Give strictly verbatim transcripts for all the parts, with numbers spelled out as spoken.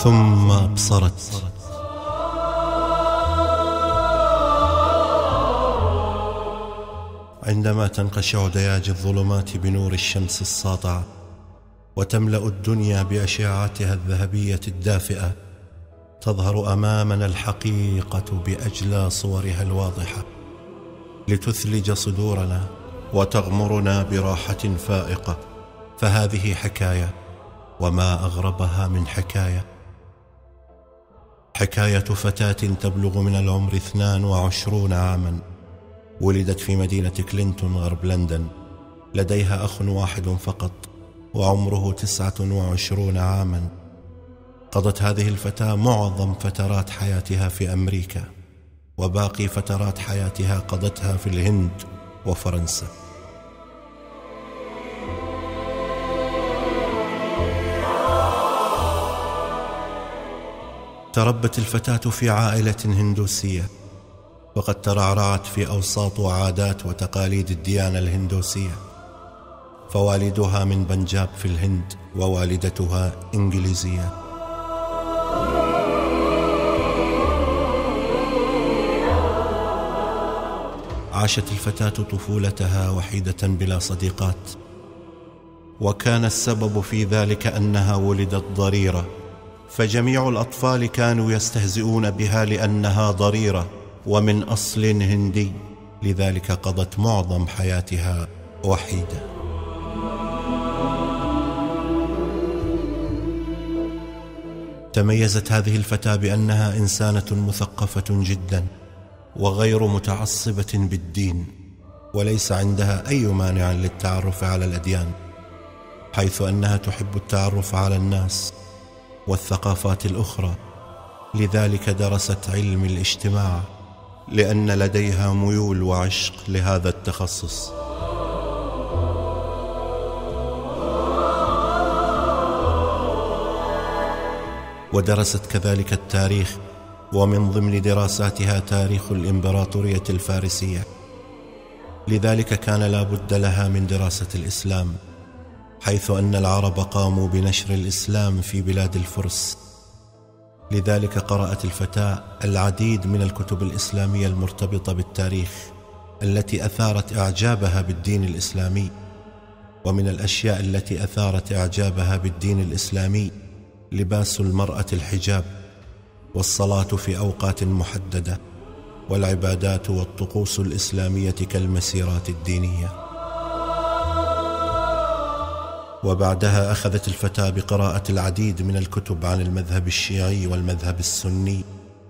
ثم أبصرت. عندما تنقشع دياج الظلمات بنور الشمس الساطعة وتملأ الدنيا بأشعتها الذهبية الدافئة، تظهر أمامنا الحقيقة بأجلى صورها الواضحة لتثلج صدورنا وتغمرنا براحة فائقة. فهذه حكاية، وما أغربها من حكاية، حكاية فتاة تبلغ من العمر اثنان وعشرون عاما، ولدت في مدينة كلينتون غرب لندن، لديها أخ واحد فقط وعمره تسعة وعشرون عاما. قضت هذه الفتاة معظم فترات حياتها في أمريكا، وباقي فترات حياتها قضتها في الهند وفرنسا. تربت الفتاة في عائلة هندوسية، وقد ترعرعت في أوساط وعادات وتقاليد الديانة الهندوسية، فوالدها من بنجاب في الهند ووالدتها إنجليزية. عاشت الفتاة طفولتها وحيدة بلا صديقات، وكان السبب في ذلك أنها ولدت ضريرة، فجميع الأطفال كانوا يستهزئون بها لأنها ضريرة ومن أصل هندي، لذلك قضت معظم حياتها وحيدة. تميزت هذه الفتاة بأنها إنسانة مثقفة جدا وغير متعصبة بالدين، وليس عندها أي مانع للتعرف على الأديان، حيث أنها تحب التعرف على الناس والثقافات الأخرى. لذلك درست علم الاجتماع، لأن لديها ميول وعشق لهذا التخصص. ودرست كذلك التاريخ، ومن ضمن دراساتها تاريخ الإمبراطورية الفارسية، لذلك كان لا بد لها من دراسة الإسلام، حيث أن العرب قاموا بنشر الإسلام في بلاد الفرس. لذلك قرأت الفتاة العديد من الكتب الإسلامية المرتبطة بالتاريخ التي أثارت إعجابها بالدين الإسلامي. ومن الأشياء التي أثارت إعجابها بالدين الإسلامي لباس المرأة الحجاب، والصلاة في أوقات محددة، والعبادات والطقوس الإسلامية كالمسيرات الدينية. وبعدها أخذت الفتاة بقراءة العديد من الكتب عن المذهب الشيعي والمذهب السني،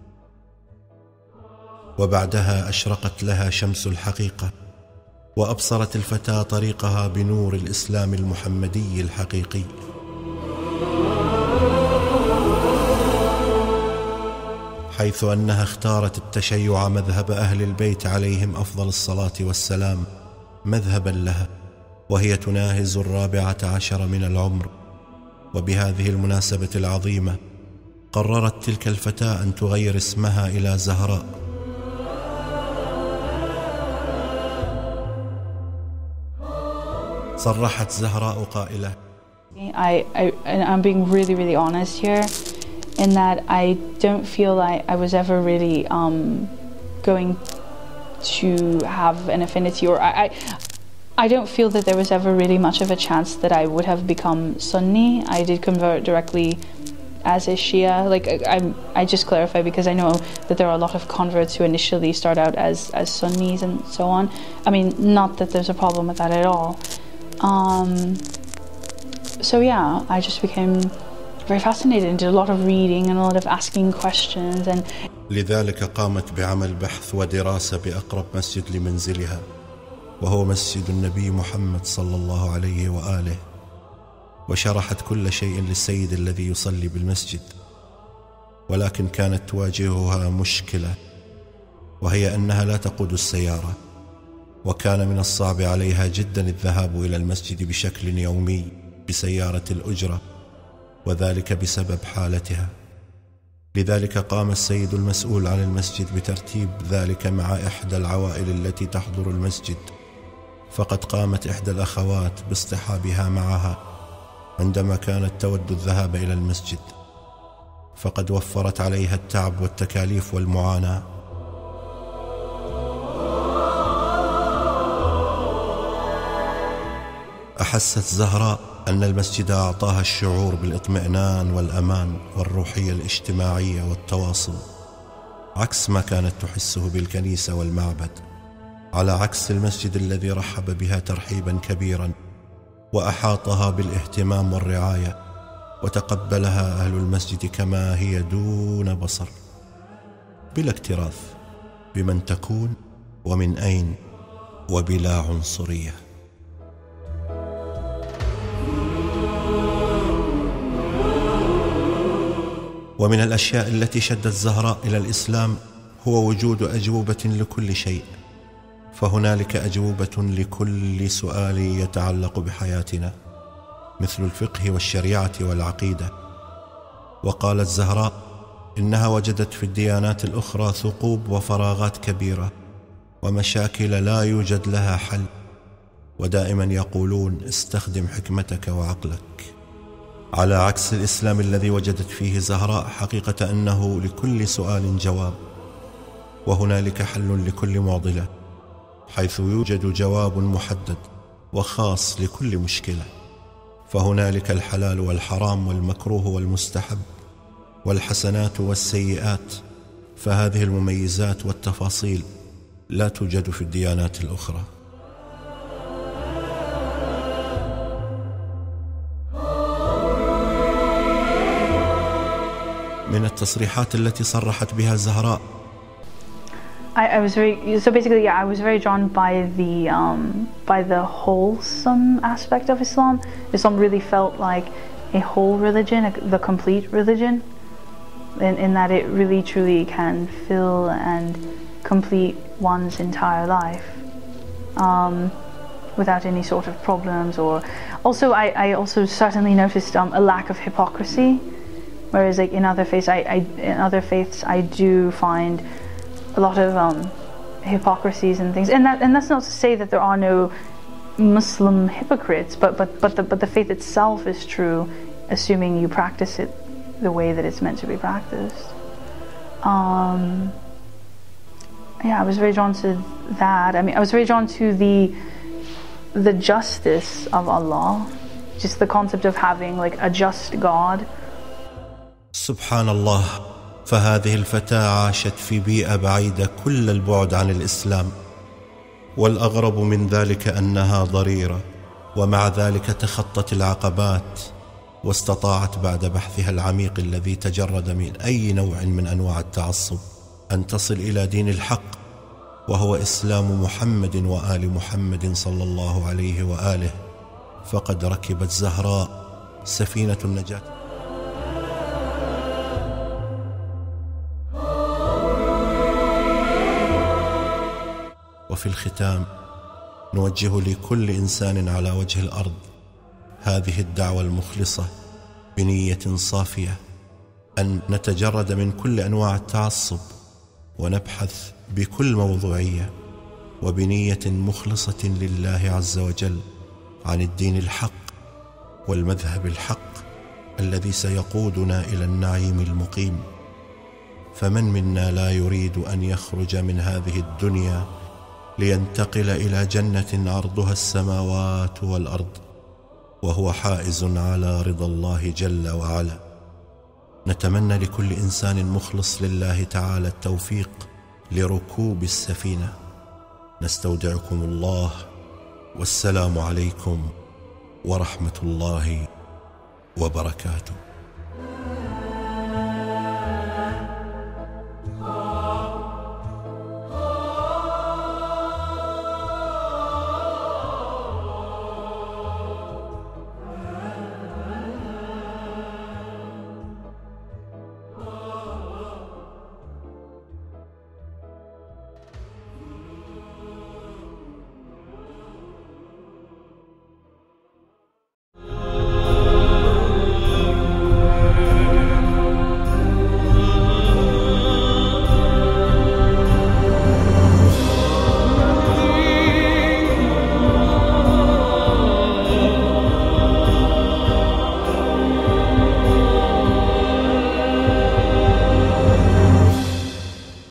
وبعدها أشرقت لها شمس الحقيقة، وأبصرت الفتاة طريقها بنور الإسلام المحمدي الحقيقي. حيث أنها اختارت التشيع مذهب أهل البيت عليهم أفضل الصلاة والسلام مذهبا لها، وهي تناهز الرابعة عشر من العمر. وبهذه المناسبة العظيمة قررت تلك الفتاة أن تغير اسمها إلى زهراء. صرحت زهراء قائلة: I, I, and I'm being really, really honest here, in that I don't feel like I was ever really um, going to have an affinity, or I, I I don't feel that there was ever really much of a chance that I would have become Sunni. I did convert directly as a Shia. Like I, I just clarify, because I know that there are a lot of converts who initially start out as, as Sunnis and so on. I mean, not that there's a problem with that at all. Um, so yeah, I just became very fascinated and did a lot of reading and a lot of asking questions. And لذلك قامت بعمل بحث ودراسة بأقرب مسجد لمنزلها، وهو مسجد النبي محمد صلى الله عليه وآله، وشرحت كل شيء للسيد الذي يصلي بالمسجد. ولكن كانت تواجهها مشكلة، وهي أنها لا تقود السيارة، وكان من الصعب عليها جدا الذهاب إلى المسجد بشكل يومي بسيارة الأجرة، وذلك بسبب حالتها. لذلك قام السيد المسؤول عن المسجد بترتيب ذلك مع إحدى العوائل التي تحضر المسجد، فقد قامت إحدى الأخوات باصطحابها معها عندما كانت تود الذهاب إلى المسجد، فقد وفرت عليها التعب والتكاليف والمعاناة. أحست زهراء أن المسجد أعطاها الشعور بالإطمئنان والأمان والروحية الاجتماعية والتواصل، عكس ما كانت تحسه بالكنيسة والمعبد، على عكس المسجد الذي رحب بها ترحيبا كبيرا وأحاطها بالاهتمام والرعاية، وتقبلها أهل المسجد كما هي دون بصر، بلا اكتراث بمن تكون ومن أين، وبلا عنصرية. ومن الأشياء التي شدت زهراء إلى الإسلام هو وجود أجوبة لكل شيء، فهنالك أجوبة لكل سؤال يتعلق بحياتنا، مثل الفقه والشريعة والعقيدة. وقالت زهراء إنها وجدت في الديانات الأخرى ثقوب وفراغات كبيرة ومشاكل لا يوجد لها حل، ودائما يقولون استخدم حكمتك وعقلك، على عكس الإسلام الذي وجدت فيه زهراء حقيقة أنه لكل سؤال جواب، وهنالك حل لكل معضلة، حيث يوجد جواب محدد وخاص لكل مشكلة. فهنالك الحلال والحرام والمكروه والمستحب والحسنات والسيئات، فهذه المميزات والتفاصيل لا توجد في الديانات الأخرى. من التصريحات التي صرحت بها زهراء I, I was very so basically yeah I was very drawn by the um, by the wholesome aspect of Islam. Islam really felt like a whole religion, a, the complete religion, in, in that it really truly can fill and complete one's entire life um, without any sort of problems. Or also I, I also certainly noticed um, a lack of hypocrisy, whereas like in other faiths I, I in other faiths I do find a lot of um, hypocrisies and things, and that and that's not to say that there are no Muslim hypocrites, but but but the but the faith itself is true, assuming you practice it the way that it's meant to be practiced. Um, yeah, I was very drawn to that. I mean, I was very drawn to the the justice of Allah, just the concept of having like a just God. سبحان الله، فهذه الفتاة عاشت في بيئة بعيدة كل البعد عن الإسلام، والأغرب من ذلك أنها ضريرة، ومع ذلك تخطت العقبات واستطاعت بعد بحثها العميق الذي تجرد من أي نوع من أنواع التعصب أن تصل إلى دين الحق، وهو إسلام محمد وآل محمد صلى الله عليه وآله. فقد ركبت زهراء سفينة النجاة. وفي الختام نوجه لكل إنسان على وجه الأرض هذه الدعوة المخلصة بنية صافية، أن نتجرد من كل أنواع التعصب ونبحث بكل موضوعية وبنية مخلصة لله عز وجل عن الدين الحق والمذهب الحق الذي سيقودنا إلى النعيم المقيم. فمن منا لا يريد أن يخرج من هذه الدنيا لينتقل إلى جنة عرضها السماوات والأرض، وهو حائز على رضا الله جل وعلا. نتمنى لكل إنسان مخلص لله تعالى التوفيق لركوب السفينة. نستودعكم الله، والسلام عليكم ورحمة الله وبركاته.